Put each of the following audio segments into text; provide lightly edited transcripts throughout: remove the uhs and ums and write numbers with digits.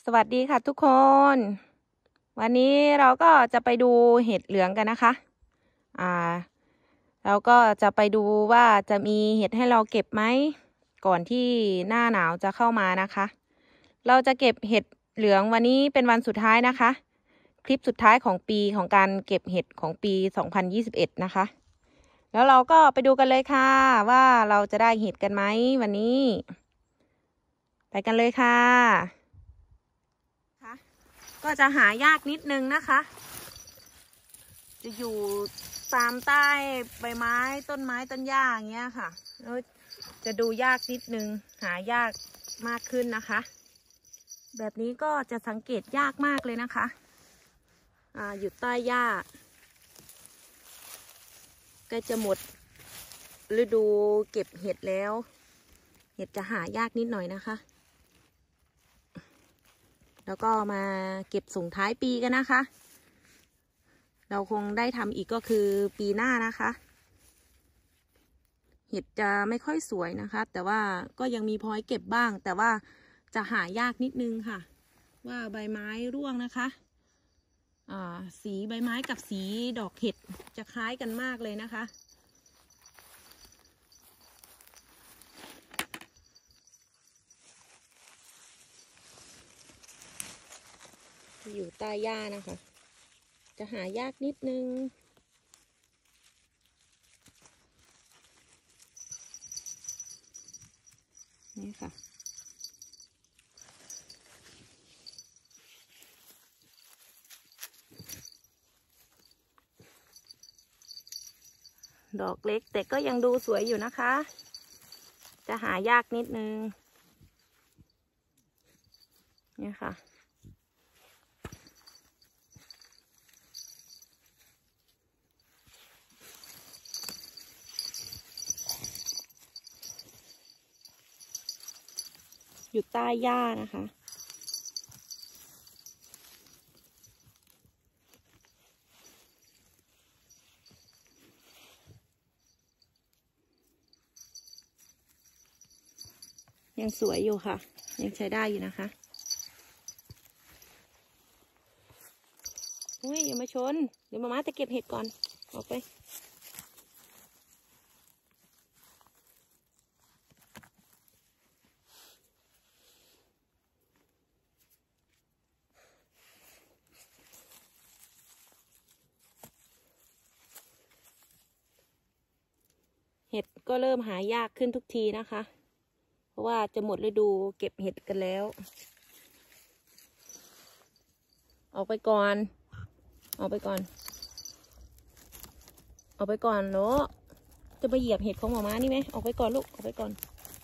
วัสดีค่ะทุกคน วันนี้เราก็จะไปดูเห็ดเหลืองกันนะคะเราก็จะไปดูว่าจะมีเห็ดให้เราเก็บไหมก่อนที่หน้าหนาวจะเข้ามานะคะ เราจะเก็บเห็ดเหลืองวันนี้เป็นวันสุดท้ายนะคะ คลิปสุดท้ายของปีของการเก็บเห็ดของปี 2021 นะคะ แล้วเราก็ไปดูกันเลยค่ะว่าเราจะได้เห็ดกันไหมวันนี้ ไปกันเลยค่ะก็จะหายากนิดนึงนะคะ จะอยู่ตามใต้ใบไม้ต้นหญ้าอย่างเงี้ยค่ะแล้วจะดูยากนิดนึงหายากมากขึ้นนะคะ แบบนี้ก็จะสังเกตยากมากเลยนะคะอยู่ใต้หญ้าใกล้จะหมดฤดูเก็บเห็ดแล้วเห็ดจะหายากนิดหน่อยนะคะแล้วก็มาเก็บส่งท้ายปีกันนะคะ เราคงได้ทำอีกก็คือปีหน้านะคะ เห็ดจะไม่ค่อยสวยนะคะแต่ว่าก็ยังมีพอให้เก็บบ้างแต่ว่าจะหายากนิดนึงค่ะว่าใบไม้ร่วงนะคะสีใบไม้กับสีดอกเห็ดจะคล้ายกันมากเลยนะคะอยู่ใต้หญ้านะคะจะหายากนิดนึงนี่ค่ะดอกเล็กแต่ก็ยังดูสวยอยู่นะคะจะหายากนิดนึงนี่ค่ะอยู่ใต้หญ้านะคะยังสวยอยู่ค่ะยังใช้ได้อยู่นะคะอุ้ยอย่ามาชนเดี๋ยวมาม่าจะเก็บเห็ดก่อนออกไปเห็ดก็เริ่มหายากขึ้นทุกทีนะคะเพราะว่าจะหมดฤดูเก็บเห็ดกันแล้วออกไปก่อนออกไปก่อนออกไปก่อนเนาะจะไปเหยียบเห็ดของหมอม้านี่ไหมออกไปก่อนลูกออกไปก่อน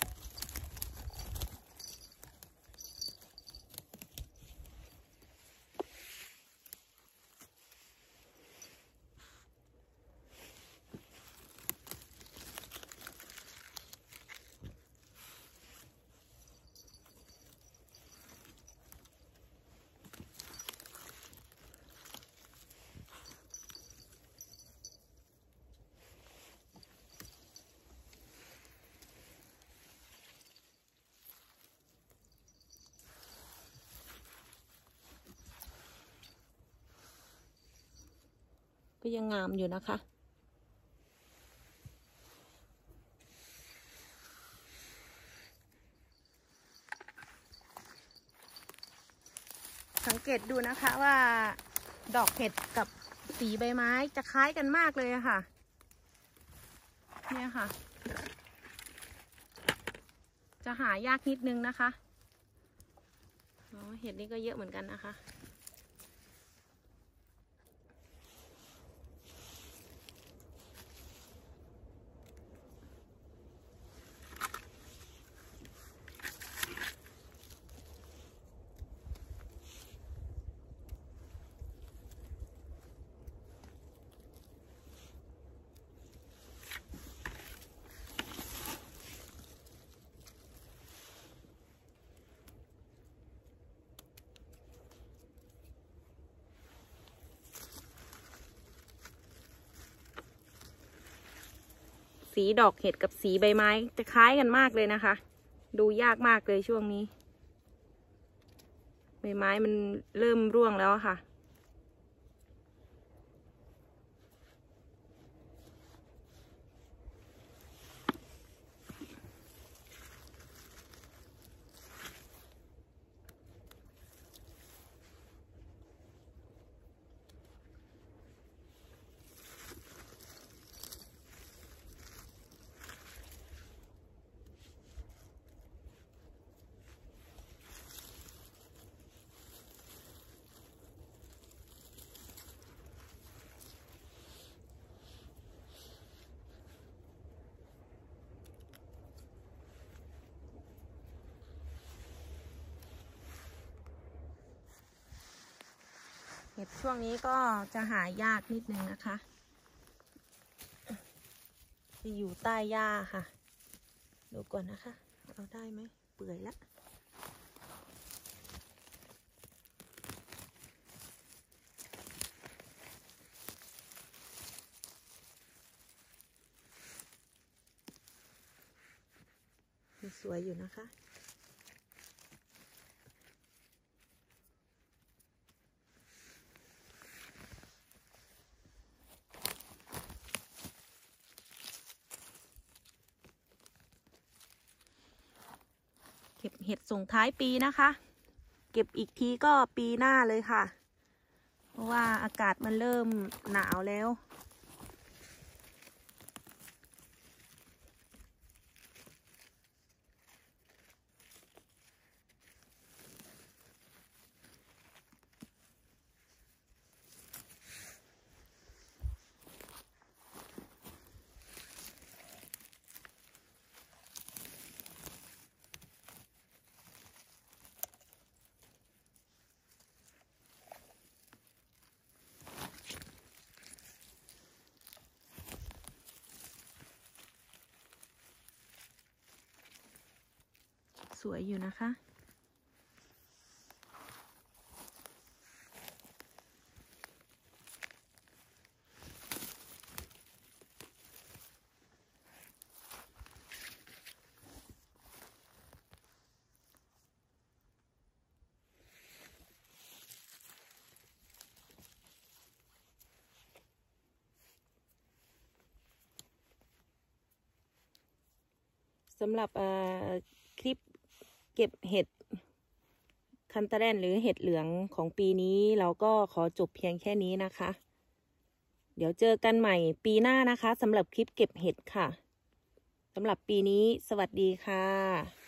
ก็ยังงามอยู่นะคะสังเกตดูนะคะว่าดอกเห็ดกับสีใบไม้จะคล้ายกันมากเลยค่ะเนี่ยค่ะจะหายากนิดนึงนะคะเห็ดนี่ก็เยอะเหมือนกันนะคะสีดอกเห็ดกับสีใบไม้จะคล้ายกันมากเลยนะคะดูยากมากเลยช่วงนี้ใใบไม้มันเริ่มร่วงแล้วค่ะเห็ดช่วงนี้ก็จะหายากนิดนึงนะคะจะอยู่ใต้หญ้าค่ะดูก่อนนะคะเอาได้ไหมเปื่อยละสวยอยู่นะคะเก็บเห็ดส่งท้ายปีนะคะเก็บอีกทีก็ปีหน้าเลยค่ะเพราะว่าอากาศมันเริ่มหนาวแล้วสวยอยู่นะคะสำหรับคลิปเก็บเห็ดคันตะแรนหรือเห็ดเหลืองของปีนี้เราก็ขอจบเพียงแค่นี้นะคะเดี๋ยวเจอกันใหม่ปีหน้านะคะสำหรับคลิปเก็บเห็ดค่ะสำหรับปีนี้สวัสดีค่ะ